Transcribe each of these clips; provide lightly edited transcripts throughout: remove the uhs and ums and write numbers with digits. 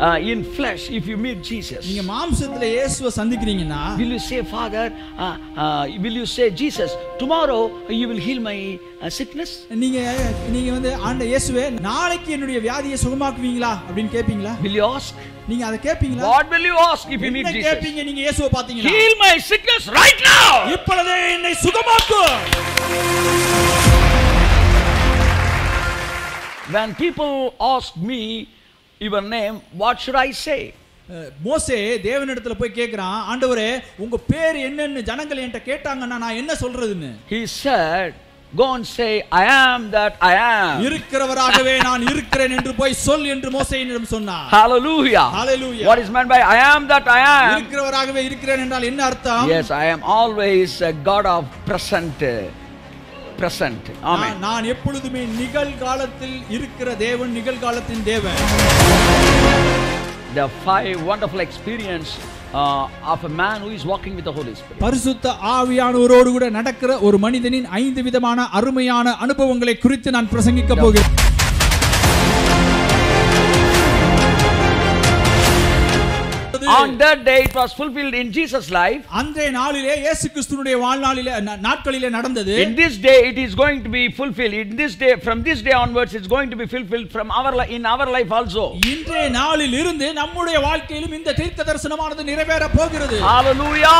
in flesh, if you meet Jesus, நீங்க மாம்சத்துல இயேசுவை சந்திக்கிறீங்கன்னா, will you say, Father, will you say, Jesus, tomorrow you will heal my sickness? நீங்க வந்து ஆண்டவரே இயேசுவே நாளைக்கு என்னுடைய வியாதியை சுகமாக்குவீங்களா அப்படினு கேப்பீங்களா? Will you ask? நீங்க அத கேப்பீங்களா? What will you ask if you meet Jesus? கேப்பீங்க நீங்க இயேசுவை பாத்தீங்கன்னா? Heal my sickness right now. இப்பொழுதே என்னை சுகமாக்கு. When people ask me your name, what should I say? மோசே தேவனிடத்துல போய் கேக்குறான், ஆண்டவரே உங்க பேர் என்னன்னு ஜனங்கள் என்கிட்ட கேட்டாங்கன்னா நான் என்ன சொல்றதுன்னு. He said, go and say, I am that I am. இருக்கிறவராகவே நான் இருக்கிறேன் என்று போய் சொல் என்று மோசேயிடம் சொன்னார். Hallelujah. Hallelujah. What is meant by I am that I am? இருக்கிறவராகவே இருக்கிறேன் என்றால் என்ன அர்த்தம்? Yes, I am always a God of present. Amen. நான் எப்பொழுதுமே நிகழ்காலத்தில் இருக்கிற தேவன், நிகழ்காலத்தின் தேவன். The 5 wonderful experience of a man who is walking with the Holy Spirit. பரிசுத்த ஆவியானவரோடு கூட நடக்கிற ஒரு மனிதனின் 5 விதமான அருமையான அனுபவங்களை குறித்து நான் பிரசங்கிக்க போகிறேன். On that day it was fulfilled in Jesus' life. அன்றைய நாளிலே இயேசு கிறிஸ்துவினுடைய வாழ்நாளிலே நாட்களிலே நடந்தது. In this day it is going to be fulfilled. In this day, from this day onwards, it's going to be fulfilled in our life also. இன்றைய நாளில் இருந்து நம்முடைய வாழ்க்கையிலும் இந்த தீர்க்க தரிசனமானது நிறைவேற போகிறது. Hallelujah.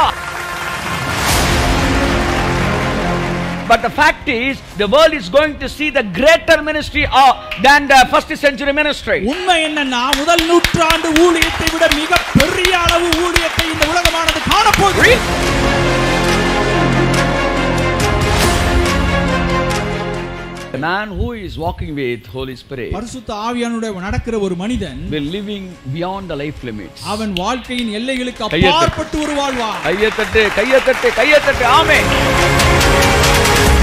But the fact is, the world is going to see the greater ministry than the first century ministry. உண்மை என்னன்னா, முதல் நூற்றாண்டு ஊழியத்தை விட மிக பெரிய அளவு ஊழியத்தை இந்த உலகமானது காண போகிறது. A man who is walking with Holy Spirit, பரிசுத்த ஆவியானவரோடு நடக்கிற ஒரு மனிதன், will living beyond the life limits. அவன் வாழ்க்கையின் எல்லைகளுக்கு அப்பாற்பட்டு ஒரு வாழ்வான். கையை தட்டு, ஆமென்.